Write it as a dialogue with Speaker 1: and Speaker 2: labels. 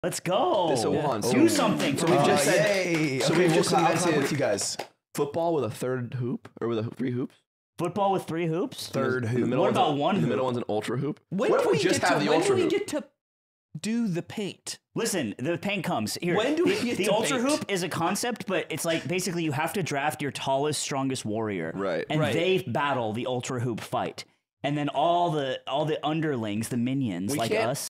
Speaker 1: Let's go.
Speaker 2: This a one.
Speaker 1: Do something.
Speaker 2: So we've just said.
Speaker 3: Yay.
Speaker 2: So
Speaker 3: Okay,
Speaker 2: we've just
Speaker 3: I'll clap
Speaker 2: invented
Speaker 3: with you guys.
Speaker 2: football with a third hoop or with 3 hoops.
Speaker 1: Football with 3 hoops?
Speaker 3: Third
Speaker 2: The
Speaker 3: hoop.
Speaker 2: middle
Speaker 1: What
Speaker 2: one's
Speaker 1: about
Speaker 2: a-
Speaker 1: one
Speaker 2: The
Speaker 1: hoop?
Speaker 2: middle one's an ultra hoop.
Speaker 4: When
Speaker 2: What
Speaker 4: do
Speaker 2: if we
Speaker 4: we
Speaker 2: just
Speaker 4: get
Speaker 2: have
Speaker 4: to,
Speaker 2: the
Speaker 4: when
Speaker 2: ultra
Speaker 4: do we
Speaker 2: hoop?
Speaker 4: get to do the paint?
Speaker 1: Listen, the paint comes. Here,
Speaker 4: When do we get
Speaker 1: the
Speaker 4: to
Speaker 1: ultra
Speaker 4: paint?
Speaker 1: hoop is a concept, but it's like basically you have to draft your tallest, strongest warrior.
Speaker 2: Right.
Speaker 1: And
Speaker 4: Right.
Speaker 1: they battle the ultra hoop fight. And then all the underlings, the minions
Speaker 2: We
Speaker 1: like
Speaker 2: can't-
Speaker 1: us.